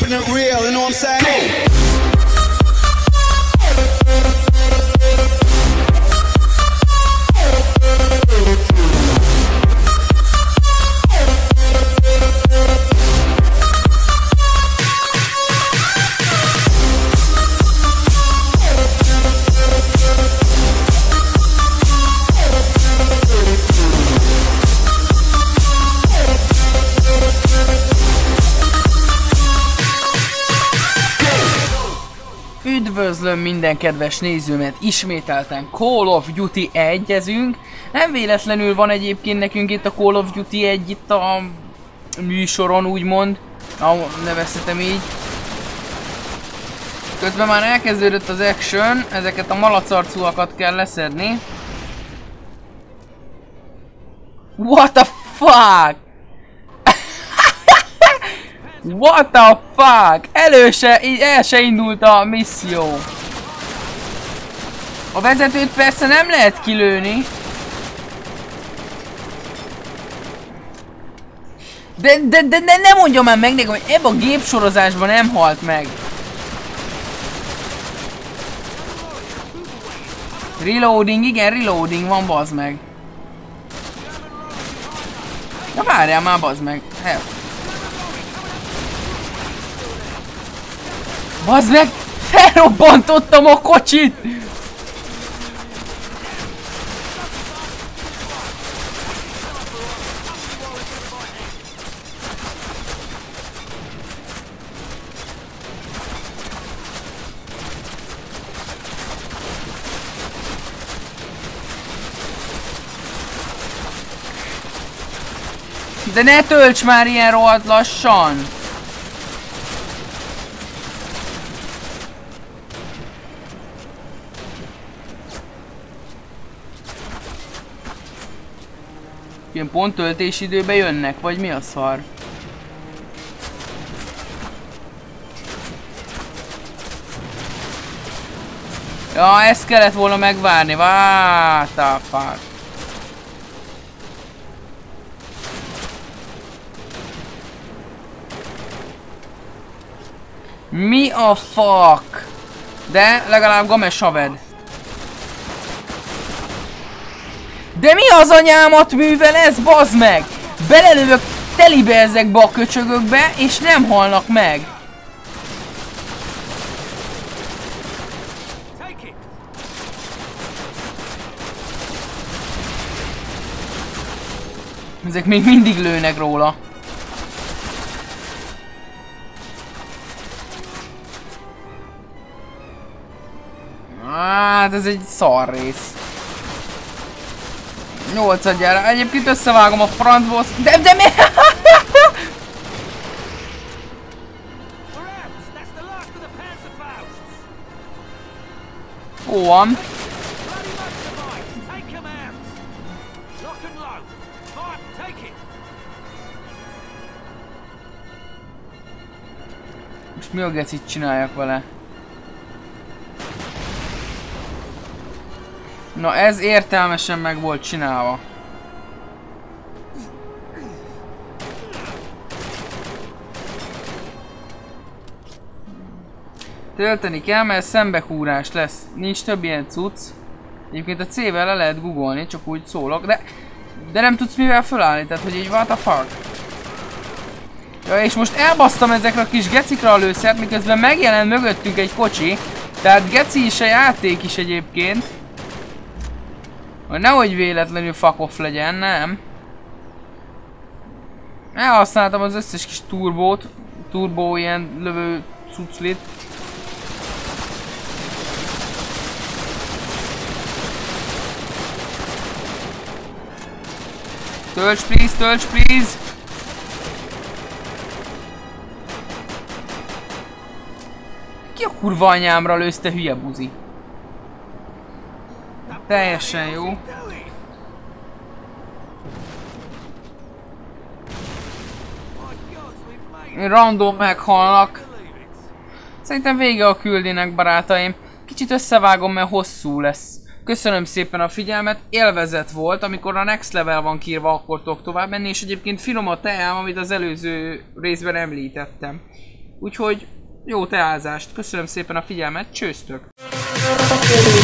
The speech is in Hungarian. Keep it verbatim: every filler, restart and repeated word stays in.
keeping it real, you know what I'm saying? Üdvözlöm minden kedves nézőmet, ismételten Call of Duty egyezünk. Nem véletlenül van egyébként nekünk itt a Call of Duty egy itt a műsoron, úgymond. Ah, nevezhetem így. Közben már elkezdődött az action, ezeket a malacarcúakat kell leszedni. What the fuck? What the fuck? Előse, így el se indult a misszió. A vezetőt persze nem lehet kilőni. De, de, de, de ne mondja már meg nekem, hogy ebben a gépsorozásban nem halt meg. Reloading, igen, reloading van, bazd meg. Na várjál már, bazd meg. Hell. Bazd meg! Felrobbantottam a kocsit! De ne tölts már ilyen rohadt lassan! Ilyen pont töltési időbe jönnek, vagy mi a szar? Ja, ezt kellett volna megvárni, what the fuck? Mi a fuck? De legalább games haved. De mi az anyámat művel ez, bazd meg? Belelövök telibe ezekbe a köcsögökbe, és nem halnak meg. Ezek még mindig lőnek róla. Hát ez egy szar rész. nyolcadjára. Egyébként összevágom a francból. De, de mi? Ó, van. Most mi a gecit csináljak vele? Na ez értelmesen meg volt csinálva. Tölteni kell, mert szembehúrás lesz. Nincs több ilyen cucc. Egyébként a C-vel le lehet googolni, csak úgy szólok, de... De nem tudsz mivel fölállni, tehát hogy így what the fuck. Ja, és most elbasztam ezekre a kis gecikra a lőszert, miközben megjelent mögöttünk egy kocsi. Tehát geci is a játék is egyébként. Hogy nehogy véletlenül fuck off legyen, nem? Elhasználtam az összes kis turbót. Turbó ilyen lövő cuclit. Tölts please, tölts please! Ki a kurva anyámra lősz, te hülye buzi? Teljesen jó. Random meghalnak. Szerintem vége a küldének, barátaim. Kicsit összevágom, mert hosszú lesz. Köszönöm szépen a figyelmet, élvezet volt, amikor a next level van kiírva, akkor tudok tovább menni, és egyébként finom a teám, amit az előző részben említettem. Úgyhogy jó teázást, köszönöm szépen a figyelmet, csőztök!